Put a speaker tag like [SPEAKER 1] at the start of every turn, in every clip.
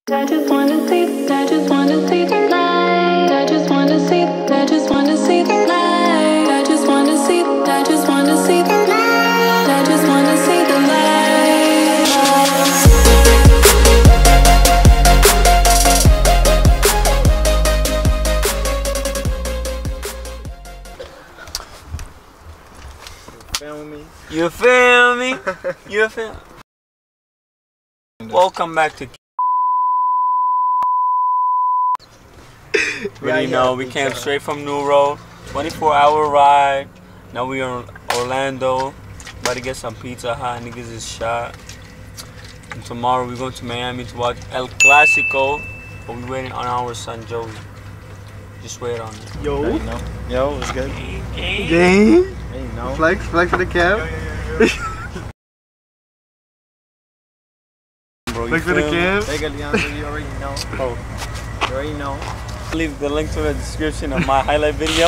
[SPEAKER 1] I just wanna see, I just wanna see the light. I just wanna see, I just wanna see the light. I just wanna see, I just wanna see the light. I just wanna see the light.
[SPEAKER 2] Feel me?
[SPEAKER 3] You feel me? You feel me? Welcome back to you know, we came straight from New Road, 24-hour ride. Now we are in Orlando, about to get some Pizza Hut. Niggas is shot. And tomorrow we're going to Miami to watch El Clasico, but we waiting on our son Joey. Just wait on it.
[SPEAKER 2] Yo, yo, what's good?
[SPEAKER 4] Game.
[SPEAKER 2] Hey, no.
[SPEAKER 4] Flex for the cab.
[SPEAKER 3] Bro,
[SPEAKER 4] Flex for the cab.
[SPEAKER 2] Hey, Leandro, you already know. Oh, you already know.
[SPEAKER 3] Leave the link to the description of my highlight video.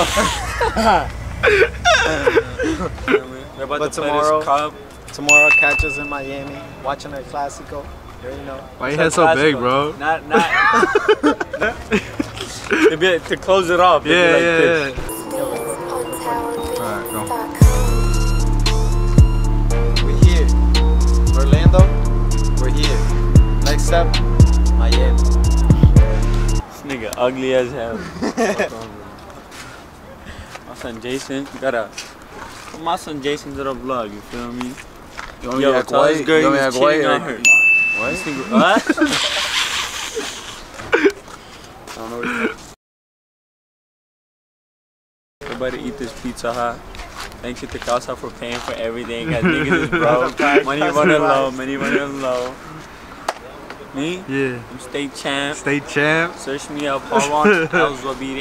[SPEAKER 3] We're about
[SPEAKER 2] But
[SPEAKER 3] to play this cup.
[SPEAKER 2] tomorrow catch us in Miami watching El Clasico. You already know.
[SPEAKER 4] Why your head so big, bro?
[SPEAKER 3] Not. To close it off.
[SPEAKER 4] Yeah. Alright, go.
[SPEAKER 2] We're here. Orlando, we're here. Next step, Miami.
[SPEAKER 3] This nigga ugly as hell. My son Jason, gotta put my son Jason to the vlog, you feel me?
[SPEAKER 4] You want me to act white?
[SPEAKER 3] Girl,
[SPEAKER 4] You want me to act white?
[SPEAKER 3] on her.
[SPEAKER 4] What?
[SPEAKER 3] This nigga, what?
[SPEAKER 4] I don't know what you're
[SPEAKER 3] Everybody eat this Pizza Hut. Thank you to Casa for paying for everything. Cause niggas is broke. Money running low. Money running low. Me?
[SPEAKER 4] Yeah.
[SPEAKER 3] I'm state champ.
[SPEAKER 4] State champ.
[SPEAKER 3] Search me up. Harwan Alzubadi.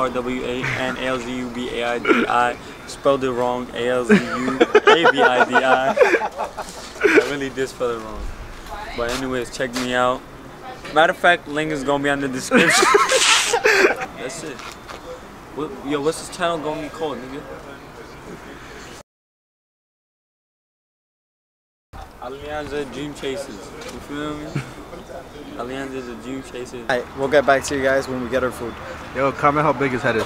[SPEAKER 3] Harwabaidi. Spelled it wrong. Alzubadi. I really did spell it wrong. But anyways, check me out. Matter of fact, link is gonna be on the description. That's it. Yo, what's this channel gonna be called, nigga? Alianza Dream Chasers. You feel me? Alianza is a Dream Chasers.
[SPEAKER 2] Alright, we'll get back to you guys when we get our food.
[SPEAKER 4] Yo, comment how big his head is.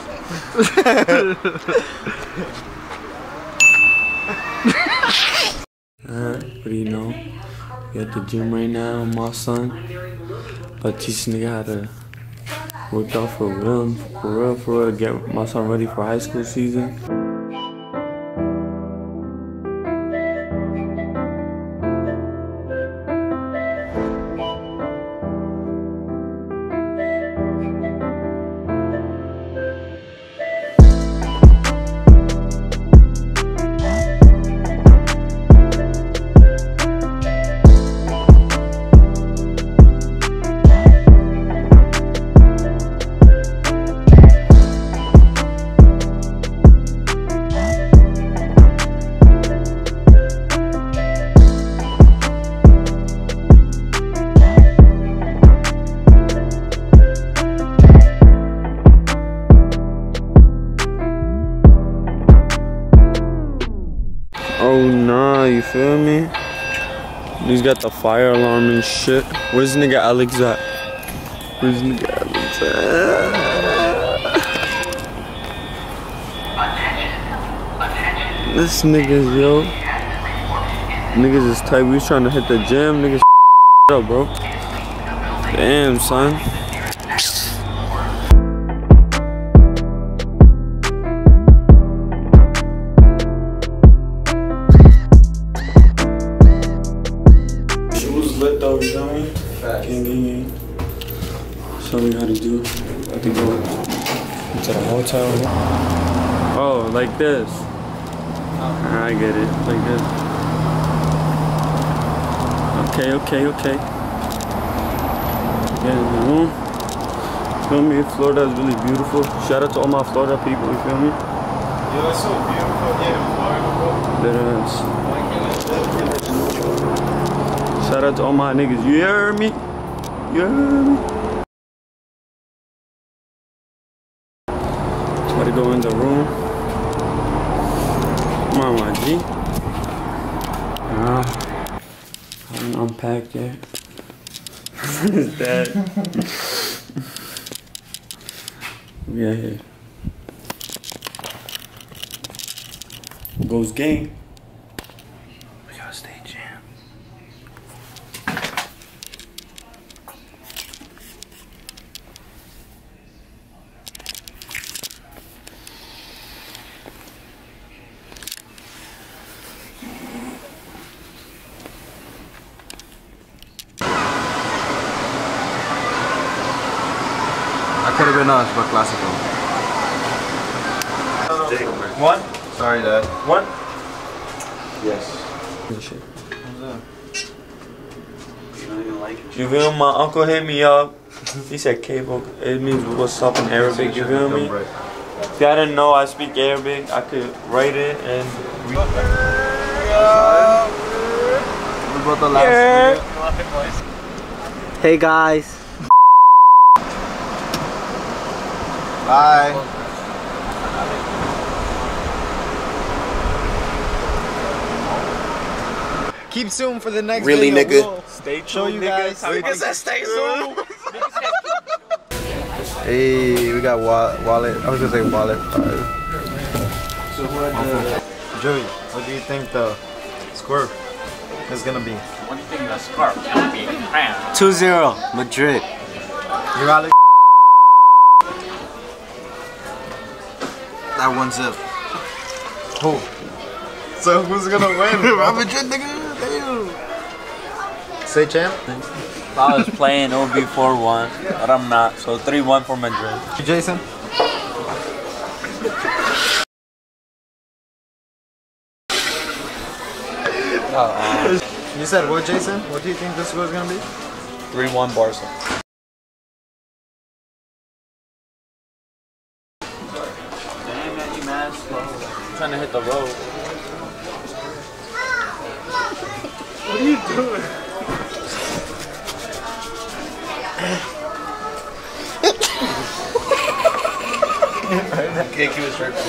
[SPEAKER 3] Alright, what do you know? We at the gym right now, my son. But teach nigga how to work out for real, to get my son ready for high school season. Oh nah, you feel me? He's got the fire alarm and shit. Where's nigga Alex at? Where's nigga Alex at? This nigga's, yo. Niggas is tight. We was trying to hit the gym. Niggas up, bro. Damn, son. Lit though, you know me? Gang. Show me how to do. I have to go to the hotel. Oh, like this. I get it. Like this. Okay. Get in the room. Feel me? Florida is really beautiful. Shout out to all my Florida people, you feel me?
[SPEAKER 2] Yo, it's so beautiful here in Florida, bro.
[SPEAKER 3] Shout out to all my niggas. You hear me? You hear me? Try to go in the room. Come on, my G. I haven't unpacked yet. His dad. Yeah, here. Goes game. We got a stage jam.
[SPEAKER 4] I could have been us, but classical.
[SPEAKER 3] One?
[SPEAKER 4] Sorry, Dad.
[SPEAKER 3] One?
[SPEAKER 4] Yes.
[SPEAKER 3] You feel me? My uncle hit me up. He said cable. It means what's up in Arabic. You feel me? If y'all didn't know I speak Arabic, I could write it and read it.
[SPEAKER 4] What about the last
[SPEAKER 2] Hey guys.
[SPEAKER 4] Bye.
[SPEAKER 2] Keep tuned for the next
[SPEAKER 4] Really,
[SPEAKER 2] video.
[SPEAKER 4] nigga?
[SPEAKER 2] We'll
[SPEAKER 3] Stay tuned,
[SPEAKER 2] show you guys.
[SPEAKER 3] Nigga said stay tuned.
[SPEAKER 4] Hey, we got wallet. I was gonna say wallet.
[SPEAKER 2] So Joey, what do you think the score is gonna be?
[SPEAKER 5] What do you think the scarf is gonna be?
[SPEAKER 2] 2-0 Madrid. You got it?
[SPEAKER 4] That one zip.
[SPEAKER 2] Who? So who's gonna win?
[SPEAKER 4] Real Madrid, nigga. Damn.
[SPEAKER 2] Say champ.
[SPEAKER 3] If I was playing, it would be 4-1, but I'm not. So 3-1 for Madrid.
[SPEAKER 2] Jason. You said what, Jason? What do you think the score is gonna be?
[SPEAKER 3] 3-1 Barca. Damn, man, you mad slow. I'm trying to hit the road. What are you doing?
[SPEAKER 4] Can't keep it straight.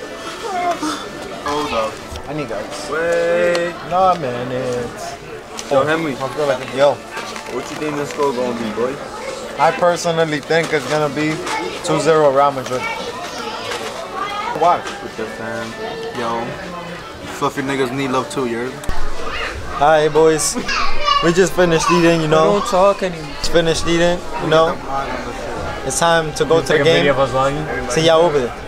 [SPEAKER 2] Hold up. I need guys.
[SPEAKER 3] Wait.
[SPEAKER 2] Nah, man, it's.
[SPEAKER 3] Yo, Henry,
[SPEAKER 2] Yo,
[SPEAKER 3] what you think this score gonna be, boy?
[SPEAKER 2] I personally think it's gonna be 2-0 Real Madrid. Why?
[SPEAKER 3] With the fan.
[SPEAKER 4] Yo, fluffy niggas need love too, you heard?
[SPEAKER 2] Hi, boys. We just finished eating, you know.
[SPEAKER 3] Don't talk anymore.
[SPEAKER 2] Just finished eating, you know. It's time to go to the game. See y'all over there.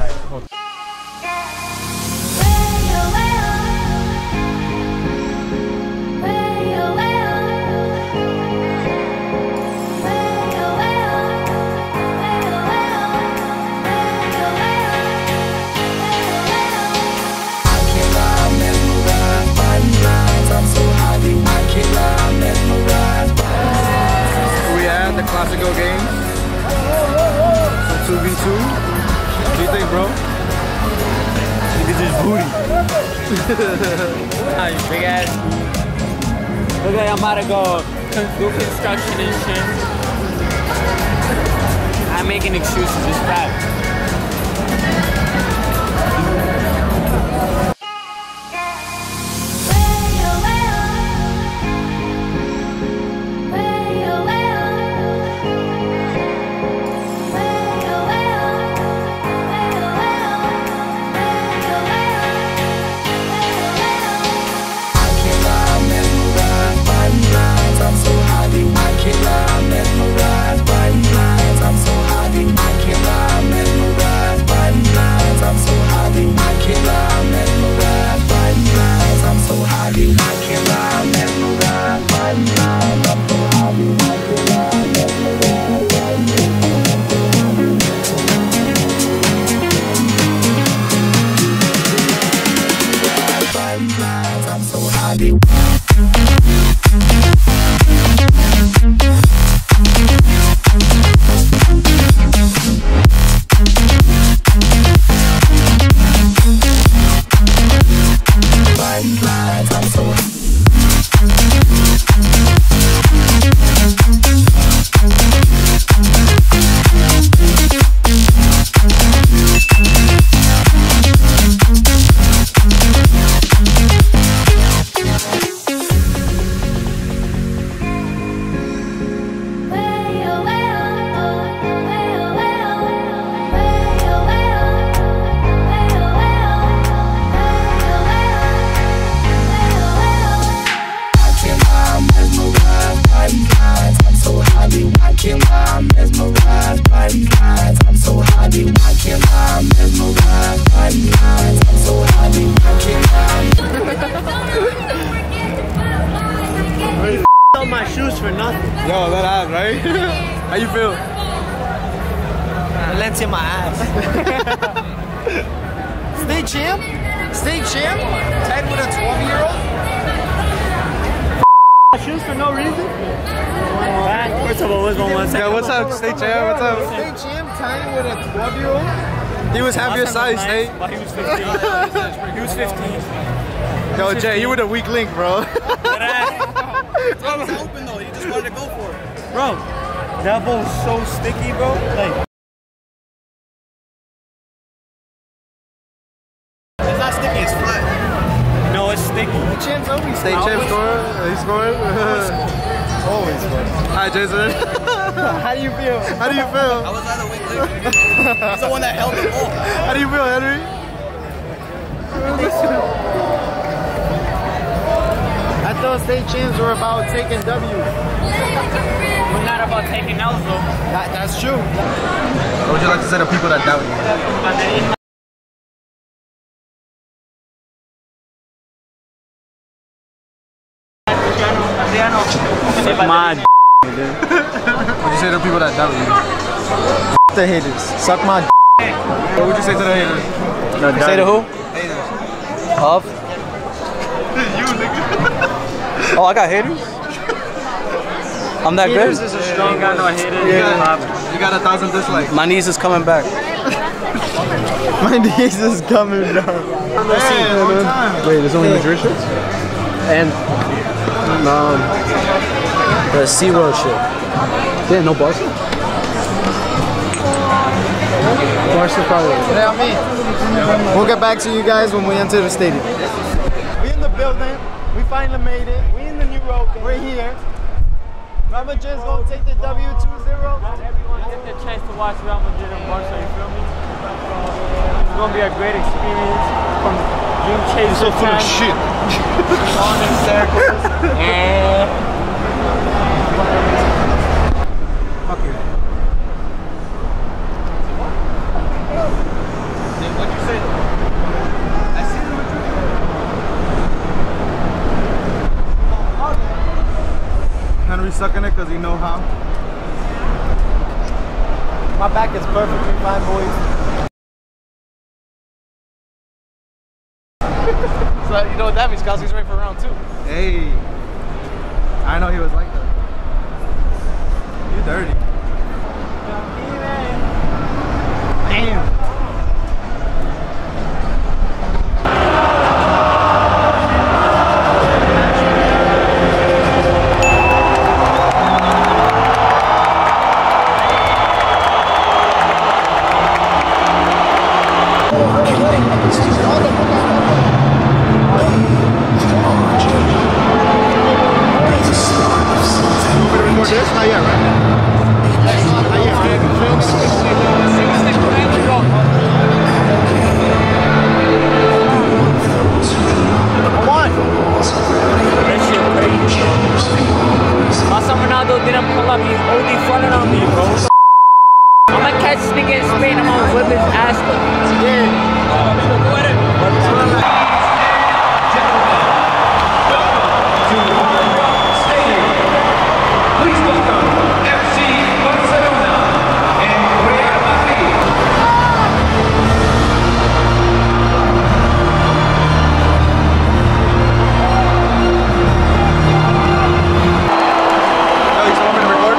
[SPEAKER 4] We had the classical game. Some 2v2. What do you think, bro?
[SPEAKER 3] Niggas is booty. Big ass. Look like I'm about to go do construction and shit. I'm making excuses, it's fact.
[SPEAKER 6] I can't lie, memorize, writing lines. I'm so high, I can't lie, memorize.
[SPEAKER 2] right? How you feel?
[SPEAKER 6] Lens in my ass. State champ? State champ? Tied with a 12-year-old?
[SPEAKER 3] Shoes for no reason? First of all, what's going on?
[SPEAKER 2] Yeah, what's up, State Champ? What's up?
[SPEAKER 6] State champ tied with a 12-year-old?
[SPEAKER 2] He was half your size, State.
[SPEAKER 3] But he was 15. He was 15.
[SPEAKER 2] Yo, Jay, you were the weak link, bro.
[SPEAKER 6] It's open though, he just wanted to go for it.
[SPEAKER 3] Bro, that ball was so sticky, bro. Like,
[SPEAKER 6] It's not sticky, it's flat.
[SPEAKER 3] no, it's sticky.
[SPEAKER 6] Champ's always
[SPEAKER 2] State Champ scored. He scored.
[SPEAKER 6] Always scored.
[SPEAKER 2] Hi, Jason.
[SPEAKER 6] How do you feel?
[SPEAKER 2] How do you feel?
[SPEAKER 6] I was on the weak link. He's the one that held the ball.
[SPEAKER 2] How do you feel, Henry?
[SPEAKER 6] I thought state champs were about taking W.
[SPEAKER 3] We're not about taking L's, though.
[SPEAKER 6] That's true.
[SPEAKER 2] What would you like to say to people that doubt you?
[SPEAKER 3] My
[SPEAKER 2] What would you say to people that doubt you?
[SPEAKER 6] The haters. Suck my
[SPEAKER 2] What would you say to the haters?
[SPEAKER 6] Say to who? Of? Oh, I got haters? I'm that good?
[SPEAKER 3] is a strong guy, no haters.
[SPEAKER 2] You got 1,000 dislikes.
[SPEAKER 6] My niece is coming back. My niece is coming back.
[SPEAKER 2] Hey, one time.
[SPEAKER 6] Wait, there's only Madrid shirts? And the SeaWorld shit. Yeah, no Barca? Barca probably. Yeah, me. We'll get back to you guys when we enter the stadium. We in the building. We finally made it. We in the new road. We're here. Real Madrid's gonna take the W 2-0.
[SPEAKER 3] Not everyone gets the chance to watch Real Madrid and Barca, you feel me? It's gonna be a great experience from dream chase
[SPEAKER 2] So full of shit.
[SPEAKER 3] on in circles.
[SPEAKER 2] Fuck you.
[SPEAKER 6] What'd you say? I see them.
[SPEAKER 2] Henry sucking it because he know how.
[SPEAKER 6] My back is perfectly fine, boys. So you know what that means, Kowski's ready for round 2.
[SPEAKER 2] Hey. I know he was like that. You dirty. Damn. Not yet, right? Not yet, right? Come on!
[SPEAKER 3] That shit crazy. Masa Ronaldo didn't pull up, he's OD fronting on me, bro. I'ma catch this nigga in Spain, I'm gonna whip his ass though.
[SPEAKER 7] Please welcome FC Barcelona and Real Madrid.
[SPEAKER 2] Oh, you want me to record?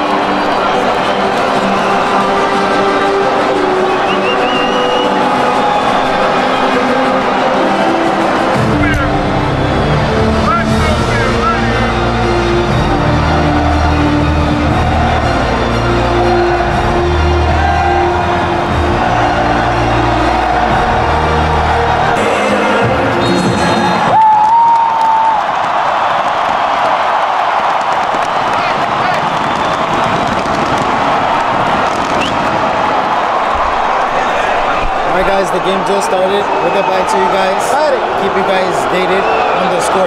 [SPEAKER 6] Alright guys, the game just started. We'll get back to you guys. Keep you guys dated on the score.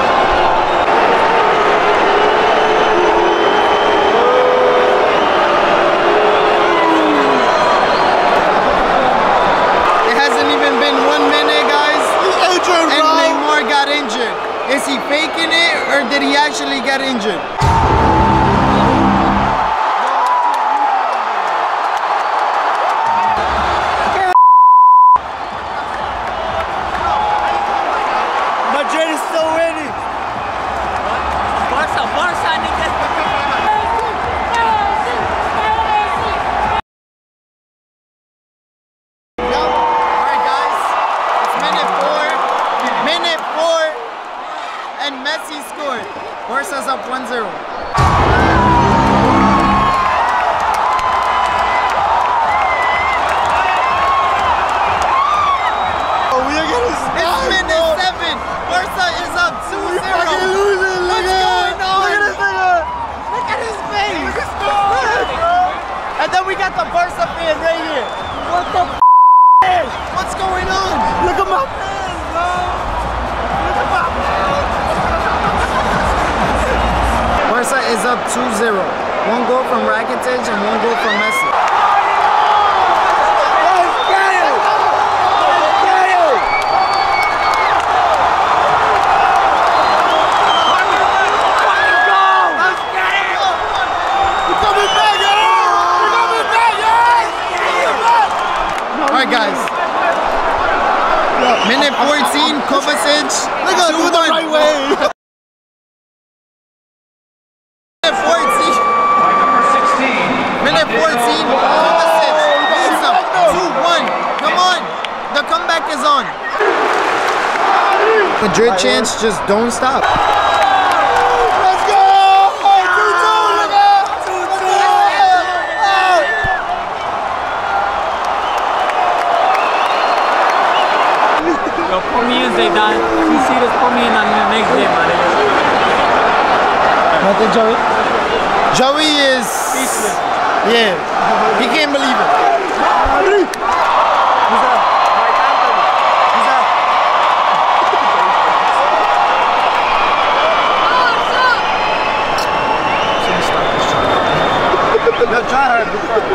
[SPEAKER 6] It hasn't even been 1 minute, guys. And Neymar got injured. Is he faking it or did he actually get injured? And then we got the Barca fan right here. What the is? What's going on? Look at my fans, bro. Look at my fans. Barca is up 2-0. One goal from Rakitic and one goal from Messi. Alright guys, minute 14, Kovacic, 2-1. The right way. Minute 14, Kovacic, leads up, 2-1, come on, the comeback is on. Madrid chance, just don't stop. Let's go! 2-2, nigga! 2-2!
[SPEAKER 3] Yo, put me in, Zidane. If you see this, put me in on the next day, man.
[SPEAKER 6] Nothing, Joey? Joey is... speechless. Yeah, he can't believe it. Who's that? Mike Anthony. Who's that? No, try hard.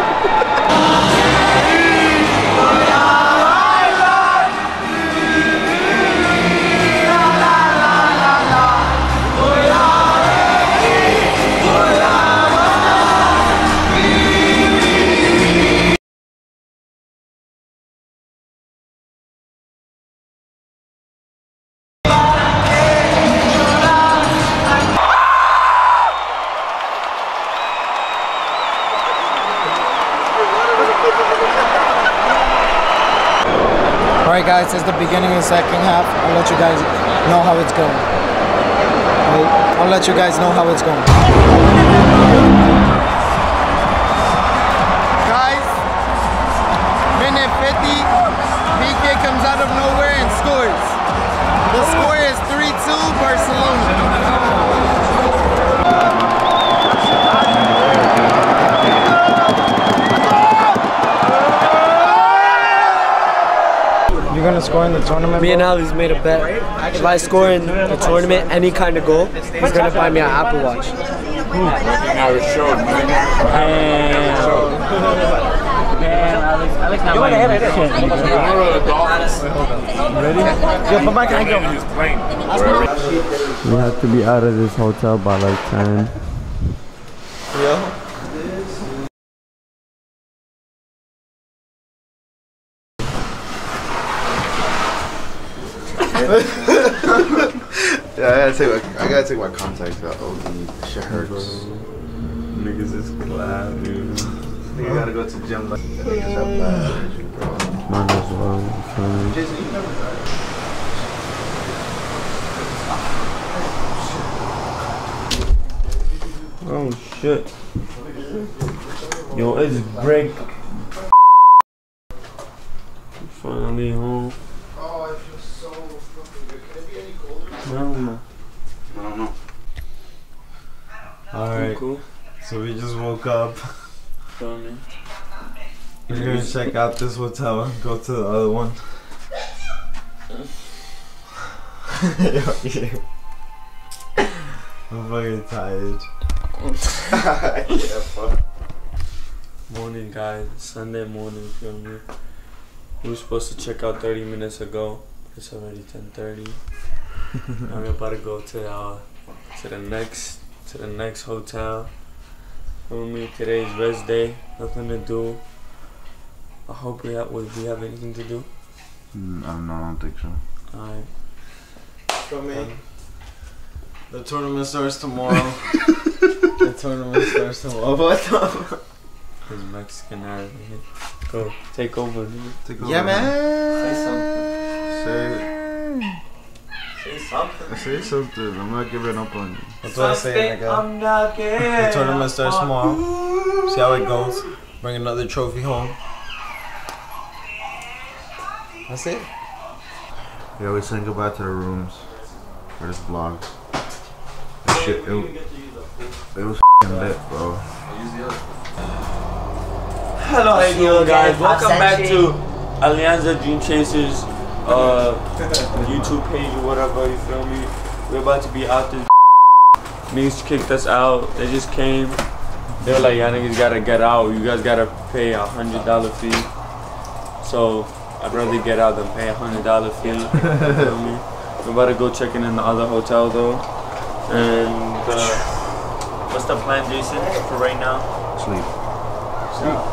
[SPEAKER 6] Alright guys, it's the beginning of the second half. I'll let you guys know how it's going. I'll let you guys know how it's going. Guys, minute 50, BK comes out of nowhere and scores. The score is 3-2 Barcelona. You're gonna score in the tournament?
[SPEAKER 8] Me and Ali's made a bet. If I score in the tournament, any kind of goal, he's gonna buy me an Apple Watch.
[SPEAKER 5] Now it showed, man.
[SPEAKER 2] Ready? Yo, put my hand on. We have to be out of this hotel by like 10.
[SPEAKER 6] Yeah.
[SPEAKER 4] Yeah, I gotta take my contacts out. Oh, shit hurts.
[SPEAKER 2] Niggas is glad, dude.
[SPEAKER 4] You gotta go to the gym like niggas have bad energy, bro.
[SPEAKER 2] Might as well.
[SPEAKER 4] Jason, you never
[SPEAKER 2] Oh shit. Yo, it's break. Finally home.
[SPEAKER 4] Oh, I feel so fucking good. Can it be any colder?
[SPEAKER 2] No.
[SPEAKER 4] I don't know.
[SPEAKER 2] Alright,
[SPEAKER 3] Cool.
[SPEAKER 2] so we just woke up.
[SPEAKER 3] Feel me?
[SPEAKER 2] We're gonna check out this hotel and go to the other one. I'm fucking tired.
[SPEAKER 4] Yeah, fuck.
[SPEAKER 3] Morning, guys. Sunday morning, feel me? We were supposed to check out 30 minutes ago. It's already 10:30. Now we're about to go to the next hotel. Feel me? Today's rest day. Nothing to do. I hope we have anything to do.
[SPEAKER 4] I don't think so.
[SPEAKER 3] Alright.
[SPEAKER 2] For me, the tournament starts tomorrow. The tournament starts tomorrow. What the?
[SPEAKER 3] This Mexican out of here. Go, take over, dude.
[SPEAKER 4] Take over,
[SPEAKER 6] Yeah, man.
[SPEAKER 3] Say something.
[SPEAKER 4] Say something. I'm not giving up on you.
[SPEAKER 2] That's what I say, nigga. The tournament starts tomorrow. See how it goes. Bring another trophy home. That's it.
[SPEAKER 4] Yeah, we saying goodbye to the rooms for this vlog. That shit, it was f***ing lit, bro.
[SPEAKER 3] Hello, how you doing, guys? Welcome back to Alianza Dream Chasers YouTube page or whatever, you feel me? We're about to be out this. Niggas kicked us out. They just came. They were like, y'all niggas gotta get out. You guys gotta pay $100 fee. So I'd rather get out than pay $100 fee. You feel me? We're about to go check in the other hotel though. And what's the plan, Jason, for right now?
[SPEAKER 4] Sleep.